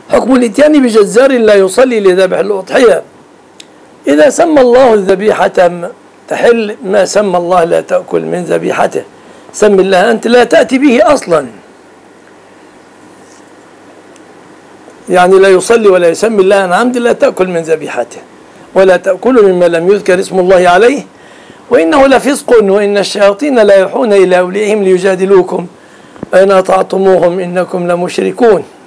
حكم الإتيان بجزار لا يصلي لذبح الأضحية. إذا سمى الله الذبيحة تحل، ما سمى الله لا تأكل من ذبيحته. سم الله أنت، لا تأتي به أصلا، يعني لا يصلي ولا يسمي الله عن عمد، لا تأكل من ذبيحته، ولا تأكلوا مما لم يذكر اسم الله عليه، وإنه لفسق، وإن الشياطين لا يوحون إلى أوليائهم ليجادلوكم، أين أطعتموهم إنكم لمشركون.